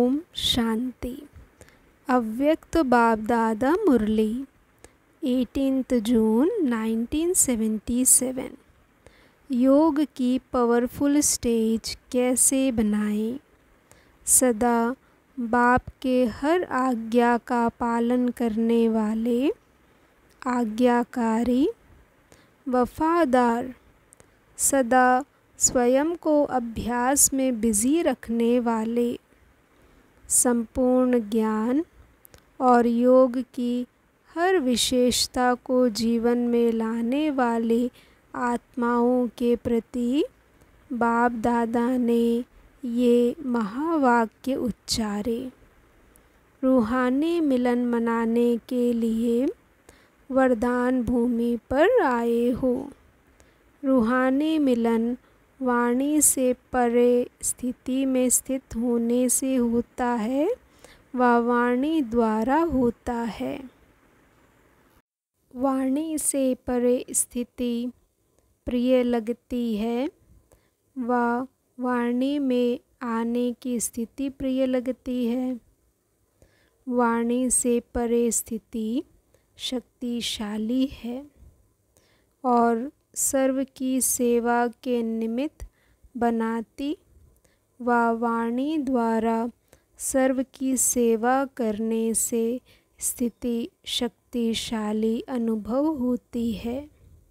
ओम शांति। अव्यक्त बाप दादा मुरली 18 जून 1977। योग की पावरफुल स्टेज कैसे बनाएं। सदा बाप के हर आज्ञा का पालन करने वाले, आज्ञाकारी, वफादार, सदा स्वयं को अभ्यास में बिजी रखने वाले, संपूर्ण ज्ञान और योग की हर विशेषता को जीवन में लाने वाले आत्माओं के प्रति बाप दादा ने ये महावाक्य उच्चारे। रूहानी मिलन मनाने के लिए वरदान भूमि पर आए हो। रूहानी मिलन वाणी से परे स्थिति में स्थित होने से होता है व वाणी द्वारा होता है। वाणी से परे स्थिति प्रिय लगती है व वाणी में आने की स्थिति प्रिय लगती है। वाणी से परे स्थिति शक्तिशाली है और सर्व की सेवा के निमित्त बनाती व वाणी द्वारा सर्व की सेवा करने से स्थिति शक्तिशाली अनुभव होती है।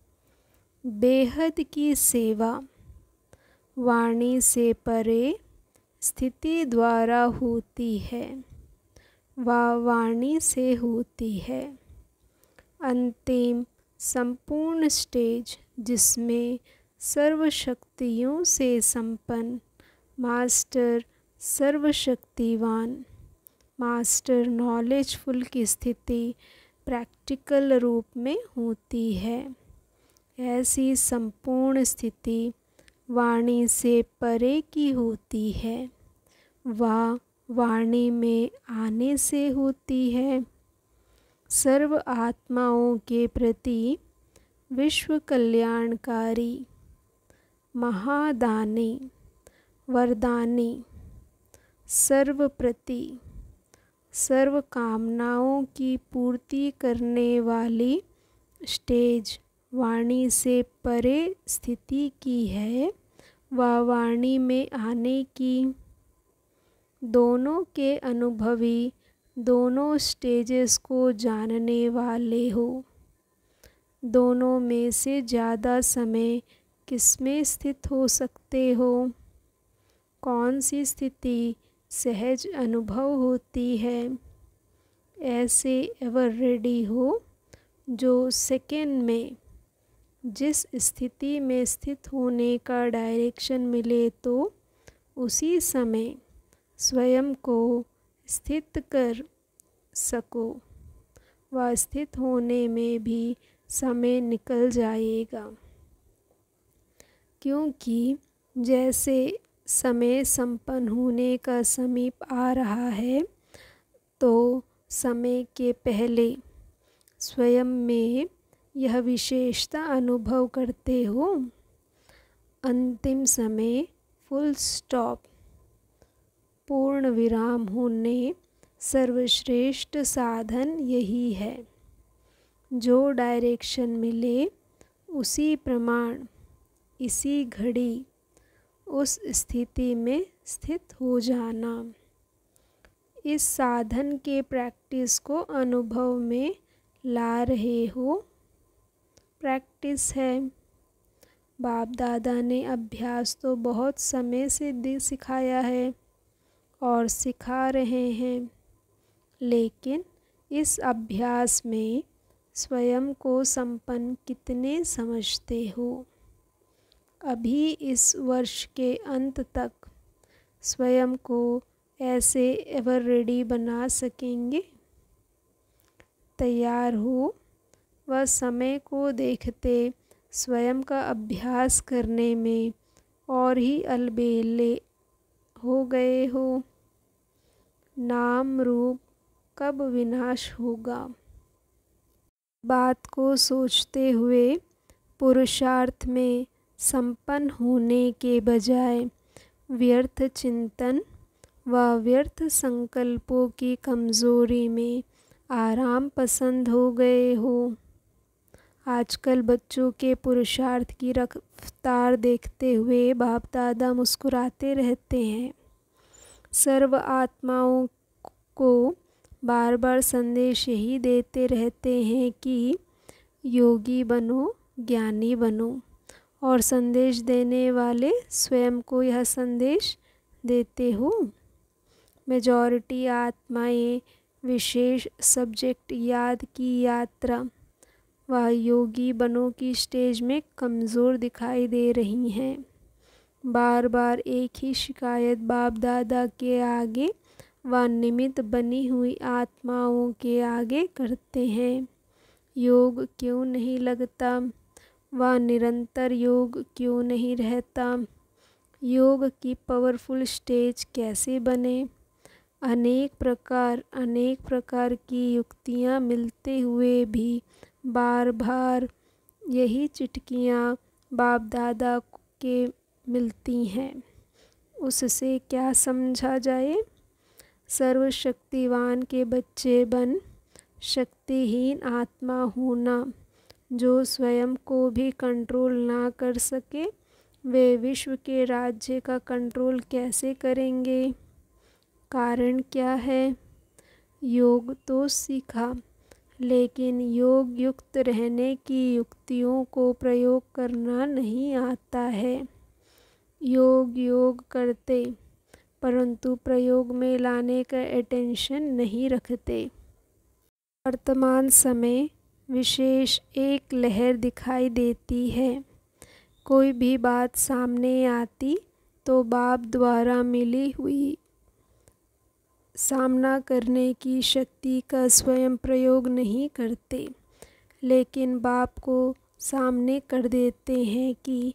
बेहद की सेवा वाणी से परे स्थिति द्वारा होती है व वाणी से होती है। अंतिम संपूर्ण स्टेज जिसमें सर्व शक्तियों से संपन्न मास्टर सर्वशक्तिवान, मास्टर नॉलेजफुल की स्थिति प्रैक्टिकल रूप में होती है। ऐसी संपूर्ण स्थिति वाणी से परे की होती है व वाणी में आने से होती है। सर्व आत्माओं के प्रति विश्व कल्याणकारी, महादानी, वरदानी, सर्व प्रति सर्व कामनाओं की पूर्ति करने वाली स्टेज वाणी से परे स्थिति की है व वाणी में आने की। दोनों के अनुभवी, दोनों स्टेजेस को जानने वाले हो। दोनों में से ज़्यादा समय किसमें स्थित हो सकते हो? कौन सी स्थिति सहज अनुभव होती है? ऐसे एवर रेडी हो जो सेकेंड में जिस स्थिति में स्थित होने का डायरेक्शन मिले तो उसी समय स्वयं को स्थित कर सको व स्थित होने में भी समय निकल जाएगा। क्योंकि जैसे समय संपन्न होने का समीप आ रहा है तो समय के पहले स्वयं में यह विशेषता अनुभव करते हो। अंतिम समय फुल स्टॉप, पूर्ण विराम होने सर्वश्रेष्ठ साधन यही है। जो डायरेक्शन मिले उसी प्रमाण इसी घड़ी उस स्थिति में स्थित हो जाना। इस साधन के प्रैक्टिस को अनुभव में ला रहे हो। प्रैक्टिस है। बाप दादा ने अभ्यास तो बहुत समय से सिखाया है और सिखा रहे हैं, लेकिन इस अभ्यास में स्वयं को संपन्न कितने समझते हो? अभी इस वर्ष के अंत तक स्वयं को ऐसे एवर रेडी बना सकेंगे? तैयार हो व समय को देखते स्वयं का अभ्यास करने में और ही अलबेले हो गए हो। नाम रूप कब विनाश होगा? बात को सोचते हुए पुरुषार्थ में संपन्न होने के बजाय व्यर्थ चिंतन व व्यर्थ संकल्पों की कमज़ोरी में आराम पसंद हो गए हो। आजकल बच्चों के पुरुषार्थ की रफ्तार देखते हुए बाप दादा मुस्कुराते रहते हैं। सर्व आत्माओं को बार बार संदेश यही देते रहते हैं कि योगी बनो, ज्ञानी बनो, और संदेश देने वाले स्वयं को यह संदेश देते हो। मेजॉरिटी आत्माएं विशेष सब्जेक्ट याद की यात्रा व योगी बनो की स्टेज में कमज़ोर दिखाई दे रही हैं। बार बार एक ही शिकायत बाप दादा के आगे व निमित्त बनी हुई आत्माओं के आगे करते हैं। योग क्यों नहीं लगता व निरंतर योग क्यों नहीं रहता? योग की पावरफुल स्टेज कैसे बने? अनेक प्रकार की युक्तियाँ मिलते हुए भी बार बार यही चिटकियाँ बाप दादा के मिलती हैं। उससे क्या समझा जाए? सर्वशक्तिवान के बच्चे बन शक्तिहीन आत्मा होना, जो स्वयं को भी कंट्रोल ना कर सके, वे विश्व के राज्य का कंट्रोल कैसे करेंगे? कारण क्या है? योग तो सीखा, लेकिन योग युक्त रहने की युक्तियों को प्रयोग करना नहीं आता है। योग करते, परंतु प्रयोग में लाने का अटेंशन नहीं रखते। वर्तमान समय विशेष एक लहर दिखाई देती है। कोई भी बात सामने आती तो बाप द्वारा मिली हुई सामना करने की शक्ति का स्वयं प्रयोग नहीं करते, लेकिन बाप को सामने कर देते हैं कि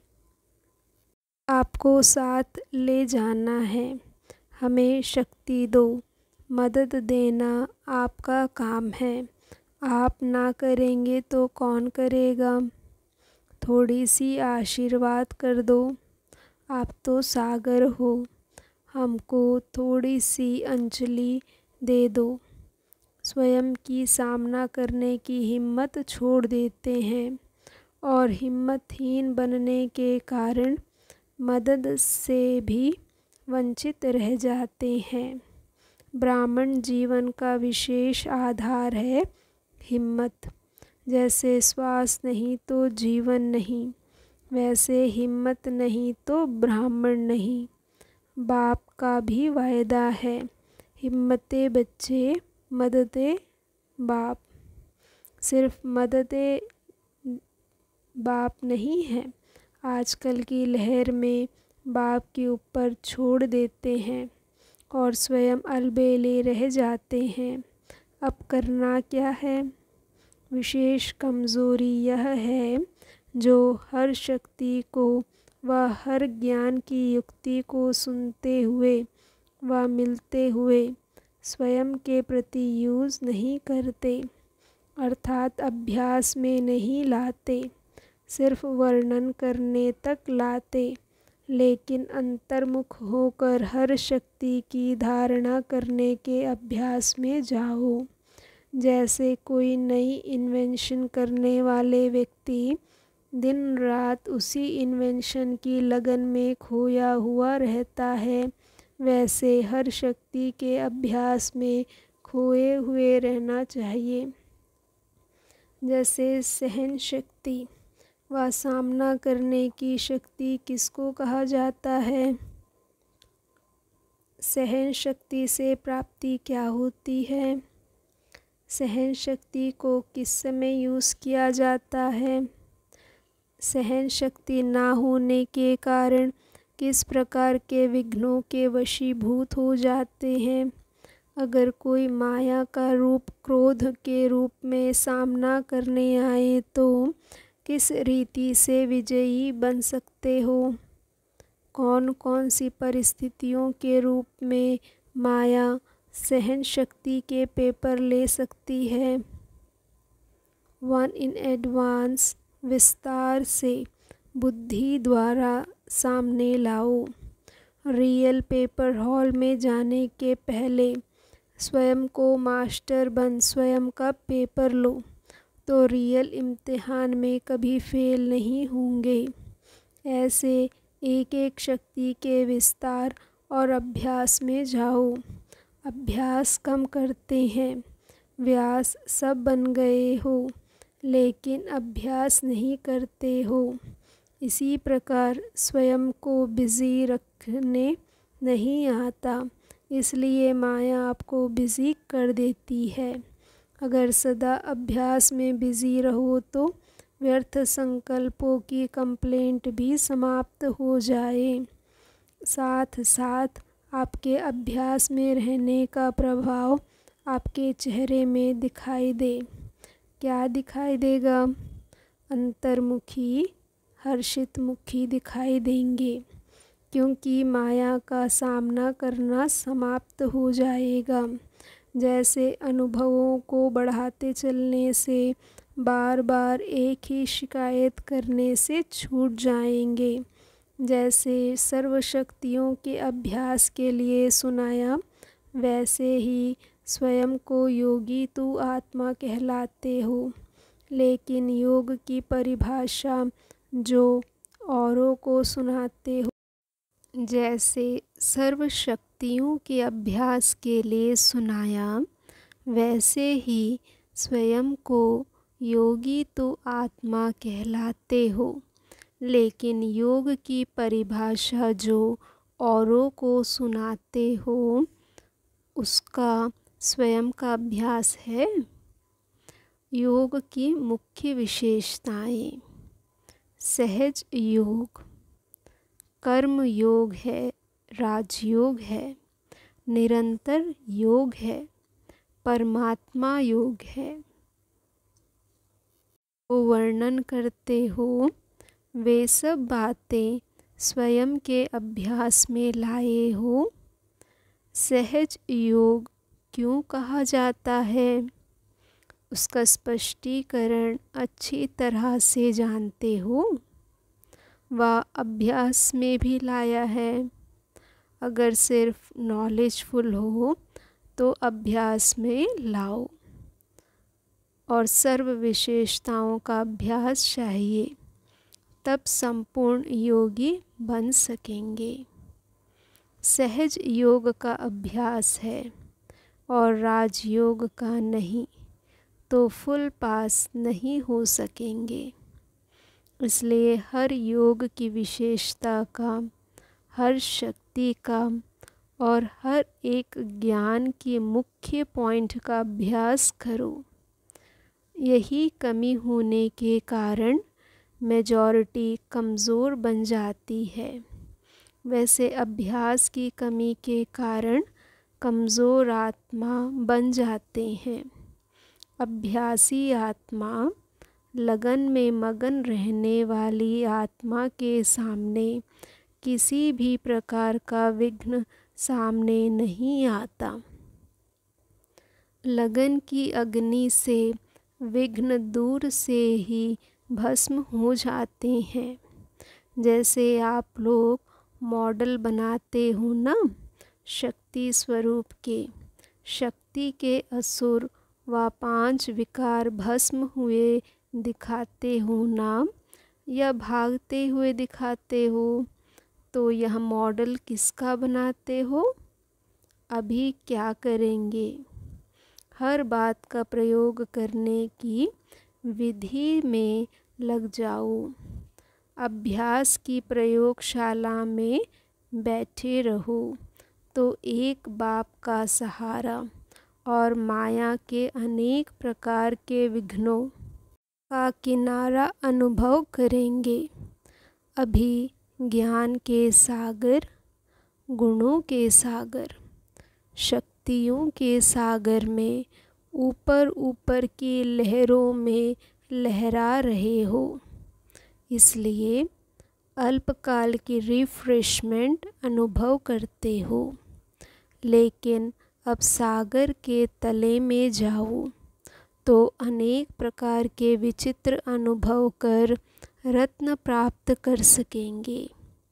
आपको साथ ले जाना है, हमें शक्ति दो, मदद देना आपका काम है, आप ना करेंगे तो कौन करेगा? थोड़ी सी आशीर्वाद कर दो, आप तो सागर हो, हमको थोड़ी सी अंजलि दे दो। स्वयं की सामना करने की हिम्मत छोड़ देते हैं और हिम्मतहीन बनने के कारण मदद से भी वंचित रह जाते हैं। ब्राह्मण जीवन का विशेष आधार है हिम्मत। जैसे श्वास नहीं तो जीवन नहीं, वैसे हिम्मत नहीं तो ब्राह्मण नहीं। बाप का भी वायदा है, हिम्मते बच्चे मददे बाप। सिर्फ मददे बाप नहीं है, आजकल की लहर में बाप के ऊपर छोड़ देते हैं और स्वयं अलबेले रह जाते हैं। अब करना क्या है? विशेष कमज़ोरी यह है जो हर शक्ति को व हर ज्ञान की युक्ति को सुनते हुए व मिलते हुए स्वयं के प्रति यूज़ नहीं करते, अर्थात अभ्यास में नहीं लाते, सिर्फ वर्णन करने तक लाते, लेकिन अंतर्मुख होकर हर शक्ति की धारणा करने के अभ्यास में जाओ। जैसे कोई नई इन्वेंशन करने वाले व्यक्ति दिन रात उसी इन्वेंशन की लगन में खोया हुआ रहता है, वैसे हर शक्ति के अभ्यास में खोए हुए रहना चाहिए। जैसे सहन शक्ति व सामना करने की शक्ति किसको कहा जाता है? सहन शक्ति से प्राप्ति क्या होती है? सहन शक्ति को किस समय यूज़ किया जाता है? सहन शक्ति ना होने के कारण किस प्रकार के विघ्नों के वशीभूत हो जाते हैं? अगर कोई माया का रूप क्रोध के रूप में सामना करने आए तो किस रीति से विजयी बन सकते हो? कौन कौन सी परिस्थितियों के रूप में माया सहन शक्ति के पेपर ले सकती है? वन इन एडवांस विस्तार से बुद्धि द्वारा सामने लाओ। रियल पेपर हॉल में जाने के पहले स्वयं को मास्टर बन स्वयं का पेपर लो तो रियल इम्तिहान में कभी फेल नहीं होंगे। ऐसे एक एक शक्ति के विस्तार और अभ्यास में जाओ। अभ्यास कम करते हैं, व्यास सब बन गए हो, लेकिन अभ्यास नहीं करते हो। इसी प्रकार स्वयं को बिज़ी रखने नहीं आता, इसलिए माया आपको बिज़ी कर देती है। अगर सदा अभ्यास में बिज़ी रहो तो व्यर्थ संकल्पों की कंप्लेंट भी समाप्त हो जाए। साथ साथ आपके अभ्यास में रहने का प्रभाव आपके चेहरे में दिखाई दे। क्या दिखाई देगा? अंतर्मुखी, हर्षित मुखी दिखाई देंगे, क्योंकि माया का सामना करना समाप्त हो जाएगा। जैसे अनुभवों को बढ़ाते चलने से बार बार एक ही शिकायत करने से छूट जाएंगे। जैसे सर्वशक्तियों के अभ्यास के लिए सुनाया, वैसे ही स्वयं को योगी तू आत्मा कहलाते हो। लेकिन योग की परिभाषा जो औरों को सुनाते हो, जैसे सर्व शक्तियों के अभ्यास के लिए सुनाया, वैसे ही स्वयं को योगी तो आत्मा कहलाते हो। लेकिन योग की परिभाषा जो औरों को सुनाते हो, उसका स्वयं का अभ्यास है। योग की मुख्य विशेषताएं: सहज योग, कर्म योग है, राजयोग है, निरंतर योग है, परमात्मा योग है। वो वर्णन करते हो, वे सब बातें स्वयं के अभ्यास में लाए हो। सहज योग क्यों कहा जाता है, उसका स्पष्टीकरण अच्छी तरह से जानते हो। वह अभ्यास में भी लाया है। अगर सिर्फ नॉलेजफुल हो तो अभ्यास में लाओ, और सर्व विशेषताओं का अभ्यास चाहिए, तब संपूर्ण योगी बन सकेंगे। सहज योग का अभ्यास है और राजयोग का नहीं, तो फुल पास नहीं हो सकेंगे। इसलिए हर योग की विशेषता का, हर शक्ति का और हर एक ज्ञान के मुख्य पॉइंट का अभ्यास करो। यही कमी होने के कारण मेजॉरिटी कमज़ोर बन जाती है। वैसे अभ्यास की कमी के कारण कमज़ोर आत्मा बन जाते हैं। अभ्यासी आत्मा, लगन में मगन रहने वाली आत्मा के सामने किसी भी प्रकार का विघ्न सामने नहीं आता। लगन की अग्नि से विघ्न दूर से ही भस्म हो जाते हैं। जैसे आप लोग मॉडल बनाते हो ना शक्ति स्वरूप के, शक्ति के असुर व 5 विकार भस्म हुए दिखाते हो ना, या भागते हुए दिखाते हो, तो यह मॉडल किसका बनाते हो? अभी क्या करेंगे? हर बात का प्रयोग करने की विधि में लग जाओ। अभ्यास की प्रयोगशाला में बैठे रहो तो एक बाप का सहारा और माया के अनेक प्रकार के विघ्नों का किनारा अनुभव करेंगे। अभी ज्ञान के सागर, गुणों के सागर, शक्तियों के सागर में ऊपर ऊपर की लहरों में लहरा रहे हो। इसलिए अल्पकाल की रिफ्रेशमेंट अनुभव करते हो, लेकिन अब सागर के तले में जाओ तो अनेक प्रकार के विचित्र अनुभव कर रत्न प्राप्त कर सकेंगे।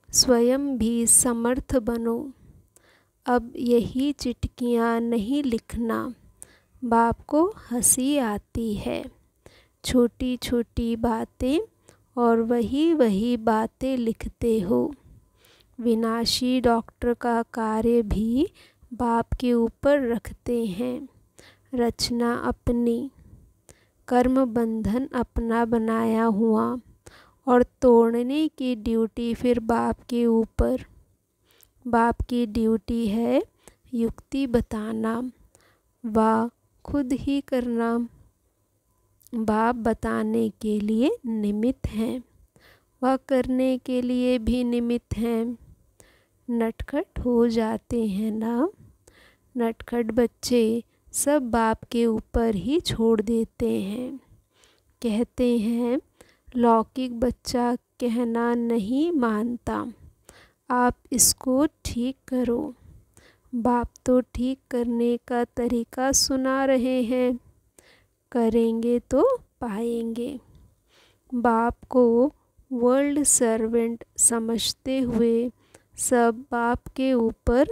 स्वयं भी समर्थ बनो। अब यही चिट्ठियाँ नहीं लिखना, बाप को हंसी आती है। छोटी छोटी बातें और वही वही बातें लिखते हो। विनाशी डॉक्टर का कार्य भी बाप के ऊपर रखते हैं। रचना अपनी, कर्म बंधन अपना बनाया हुआ, और तोड़ने की ड्यूटी फिर बाप के ऊपर। बाप की ड्यूटी है युक्ति बताना व खुद ही करना। बाप बताने के लिए निमित्त हैं, वह करने के लिए भी निमित्त हैं। नटखट हो जाते हैं ना, नटखट बच्चे सब बाप के ऊपर ही छोड़ देते हैं। कहते हैं लौकिक बच्चा कहना नहीं मानता, आप इसको ठीक करो। बाप तो ठीक करने का तरीका सुना रहे हैं, करेंगे तो पाएंगे। बाप को वर्ल्ड सर्वेंट समझते हुए सब बाप के ऊपर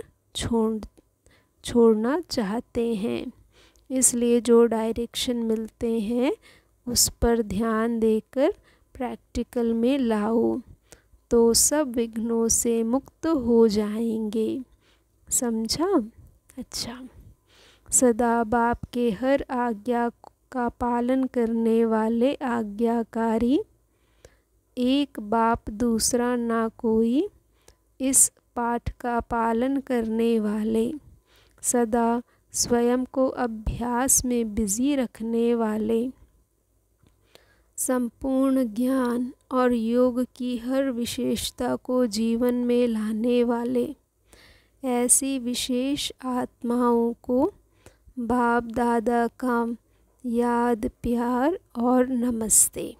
छोड़ना चाहते हैं। इसलिए जो डायरेक्शन मिलते हैं उस पर ध्यान देकर प्रैक्टिकल में लाओ, तो सब विघ्नों से मुक्त हो जाएंगे। समझा? अच्छा। सदा बाप के हर आज्ञा का पालन करने वाले आज्ञाकारी, एक बाप दूसरा ना कोई, इस पाठ का पालन करने वाले, सदा स्वयं को अभ्यास में बिजी रखने वाले, संपूर्ण ज्ञान और योग की हर विशेषता को जीवन में लाने वाले, ऐसी विशेष आत्माओं को बाप दादा का याद, प्यार और नमस्ते।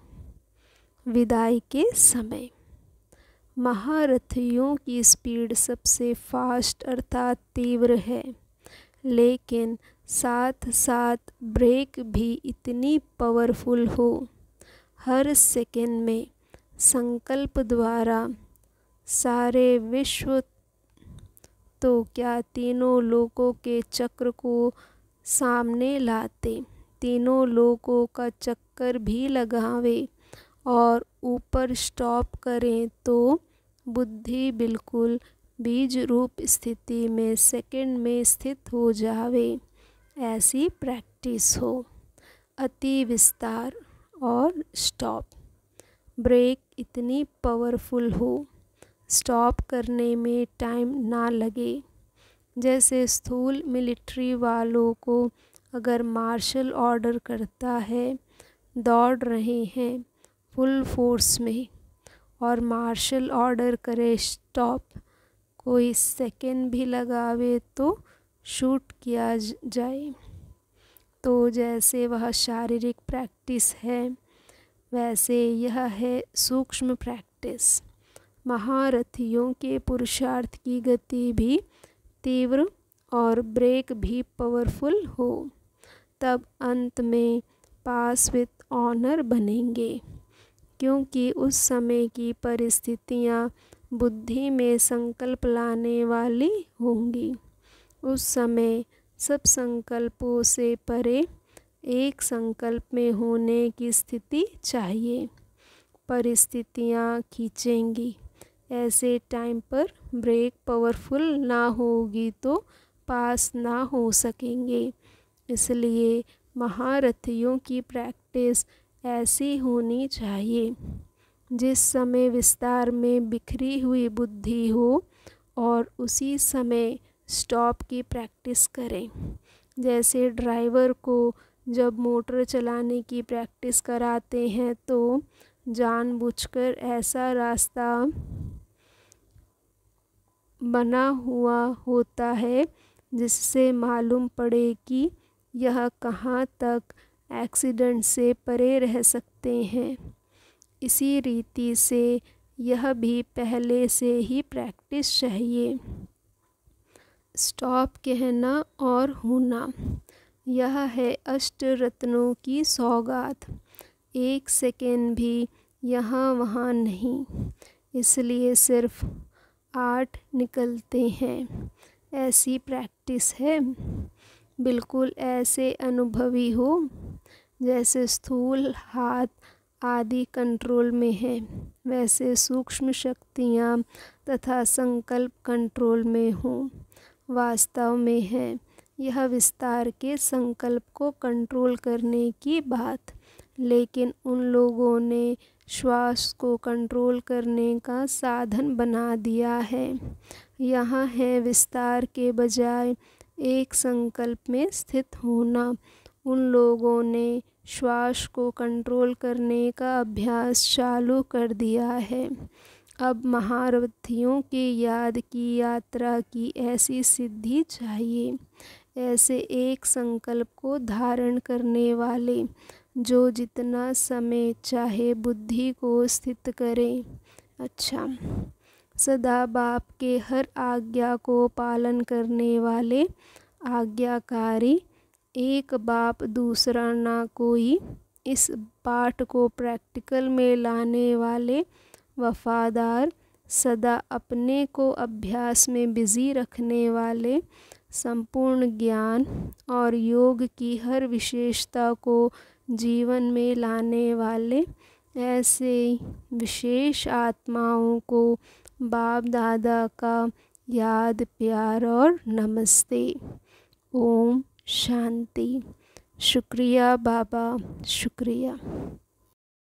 विदाई के समय महारथियों की स्पीड सबसे फास्ट अर्थात तीव्र है, लेकिन साथ साथ ब्रेक भी इतनी पावरफुल हो। हर सेकंड में संकल्प द्वारा सारे विश्व तो क्या तीनों लोकों के चक्र को सामने लाते, तीनों लोकों का चक्कर भी लगावे और ऊपर स्टॉप करें तो बुद्धि बिल्कुल बीज रूप स्थिति में सेकंड में स्थित हो जावे। ऐसी प्रैक्टिस हो। अति विस्तार और स्टॉप, ब्रेक इतनी पावरफुल हो, स्टॉप करने में टाइम ना लगे। जैसे स्थूल मिलिट्री वालों को अगर मार्शल ऑर्डर करता है, दौड़ रहे हैं फुल फोर्स में, और मार्शल ऑर्डर करे स्टॉप, कोई सेकंड भी लगावे तो शूट किया जाए। तो जैसे वह शारीरिक प्रैक्टिस है, वैसे यह है सूक्ष्म प्रैक्टिस। महारथियों के पुरुषार्थ की गति भी तीव्र और ब्रेक भी पावरफुल हो, तब अंत में पास विथ ऑनर बनेंगे, क्योंकि उस समय की परिस्थितियाँ बुद्धि में संकल्प लाने वाली होंगी। उस समय सब संकल्पों से परे एक संकल्प में होने की स्थिति चाहिए। परिस्थितियाँ खींचेंगी, ऐसे टाइम पर ब्रेक पावरफुल ना होगी तो पास ना हो सकेंगे। इसलिए महारथियों की प्रैक्टिस ऐसी होनी चाहिए जिस समय विस्तार में बिखरी हुई बुद्धि हो, और उसी समय स्टॉप की प्रैक्टिस करें। जैसे ड्राइवर को जब मोटर चलाने की प्रैक्टिस कराते हैं तो जानबूझकर ऐसा रास्ता बना हुआ होता है जिससे मालूम पड़े कि यह कहाँ तक एक्सीडेंट से परे रह सकते हैं। इसी रीति से यह भी पहले से ही प्रैक्टिस चाहिए। स्टॉप कहना और होना, यह है अष्ट रत्नों की सौगात। एक सेकेंड भी यहाँ वहाँ नहीं। इसलिए सिर्फ 8 निकलते हैं। ऐसी प्रैक्टिस है। बिल्कुल ऐसे अनुभवी हो जैसे स्थूल हाथ आदि कंट्रोल में है, वैसे सूक्ष्म शक्तियाँ तथा संकल्प कंट्रोल में हों। वास्तव में है यह विस्तार के संकल्प को कंट्रोल करने की बात, लेकिन उन लोगों ने श्वास को कंट्रोल करने का साधन बना दिया है। यहाँ है विस्तार के बजाय एक संकल्प में स्थित होना। उन लोगों ने श्वास को कंट्रोल करने का अभ्यास चालू कर दिया है। अब महारथियों की याद की यात्रा की ऐसी सिद्धि चाहिए, ऐसे एक संकल्प को धारण करने वाले जो जितना समय चाहे बुद्धि को स्थित करें। अच्छा, सदा बाप के हर आज्ञा को पालन करने वाले आज्ञाकारी, एक बाप दूसरा ना कोई, इस पाठ को प्रैक्टिकल में लाने वाले वफादार, सदा अपने को अभ्यास में बिजी रखने वाले, संपूर्ण ज्ञान और योग की हर विशेषता को जीवन में लाने वाले, ऐसे विशेष आत्माओं को बाप दादा का याद प्यार और नमस्ते। ओम शांति। शुक्रिया बाबा, शुक्रिया।